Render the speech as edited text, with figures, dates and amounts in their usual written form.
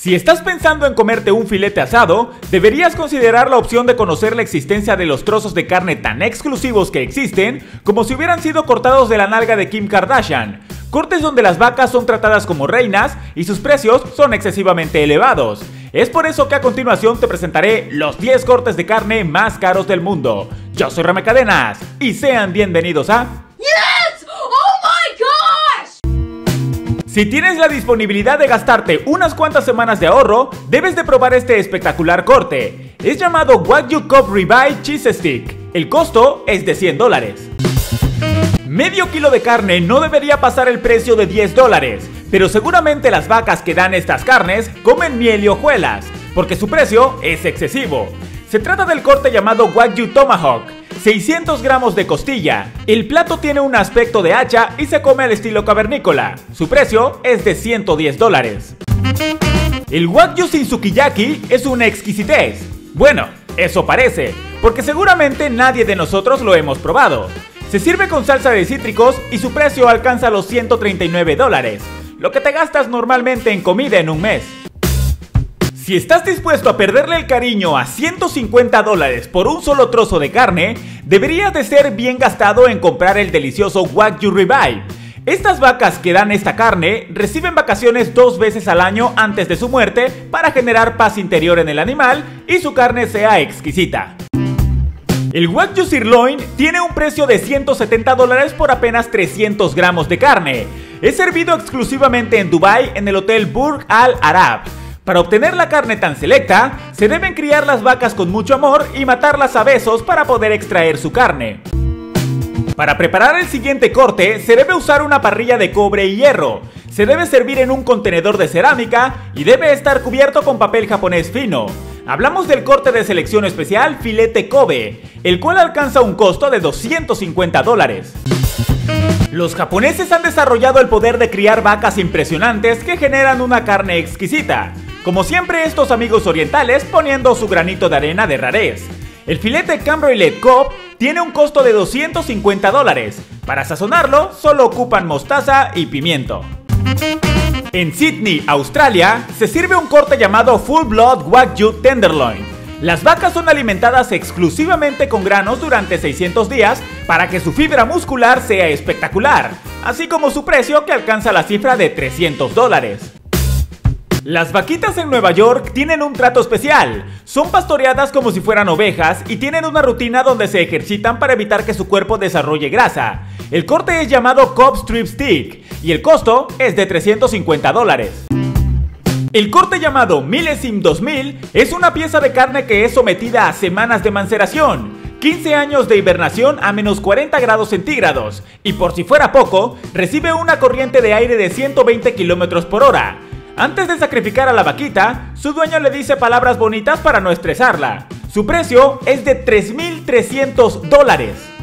Si estás pensando en comerte un filete asado, deberías considerar la opción de conocer la existencia de los trozos de carne tan exclusivos que existen, como si hubieran sido cortados de la nalga de Kim Kardashian. Cortes donde las vacas son tratadas como reinas y sus precios son excesivamente elevados. Es por eso que a continuación te presentaré los 10 cortes de carne más caros del mundo. Yo soy Rame Cadenas y sean bienvenidos a... ¡Yes! ¡Oh my gosh! Si tienes la disponibilidad de gastarte unas cuantas semanas de ahorro, debes de probar este espectacular corte. Es llamado Wagyu Kobe Ribeye Cheese Stick. El costo es de $100. Medio kilo de carne no debería pasar el precio de $10, pero seguramente las vacas que dan estas carnes comen miel y hojuelas, porque su precio es excesivo. Se trata del corte llamado Wagyu Tomahawk, 600 gramos de costilla. El plato tiene un aspecto de hacha y se come al estilo cavernícola. Su precio es de $110. El Wagyu sin sukiyaki es una exquisitez. Bueno, eso parece, porque seguramente nadie de nosotros lo hemos probado. Se sirve con salsa de cítricos y su precio alcanza los $139, lo que te gastas normalmente en comida en un mes. Si estás dispuesto a perderle el cariño a $150 por un solo trozo de carne, deberías de ser bien gastado en comprar el delicioso Wagyu Ribeye. Estas vacas que dan esta carne reciben vacaciones 2 veces al año antes de su muerte para generar paz interior en el animal y su carne sea exquisita. El Wagyu Sirloin tiene un precio de $170 por apenas 300 gramos de carne. Es servido exclusivamente en Dubái en el hotel Burj Al Arab. Para obtener la carne tan selecta, se deben criar las vacas con mucho amor y matarlas a besos para poder extraer su carne. Para preparar el siguiente corte, se debe usar una parrilla de cobre y hierro. Se debe servir en un contenedor de cerámica y debe estar cubierto con papel japonés fino. Hablamos del corte de selección especial filete Kobe, el cual alcanza un costo de $250. Los japoneses han desarrollado el poder de criar vacas impresionantes que generan una carne exquisita. Como siempre, estos amigos orientales poniendo su granito de arena de rarez. El filete Cambroilet Kobe tiene un costo de $250. Para sazonarlo, solo ocupan mostaza y pimiento. En Sydney, Australia, se sirve un corte llamado Full Blood Wagyu Tenderloin. Las vacas son alimentadas exclusivamente con granos durante 600 días para que su fibra muscular sea espectacular, así como su precio que alcanza la cifra de $300. Las vaquitas en Nueva York tienen un trato especial. Son pastoreadas como si fueran ovejas y tienen una rutina donde se ejercitan para evitar que su cuerpo desarrolle grasa. El corte es llamado Kobe Strip Stick y el costo es de $350. El corte llamado Millesime 2000 es una pieza de carne que es sometida a semanas de maceración, 15 años de hibernación a menos 40 grados centígrados y por si fuera poco, recibe una corriente de aire de 120 km por hora. Antes de sacrificar a la vaquita, su dueño le dice palabras bonitas para no estresarla. Su precio es de $3.300.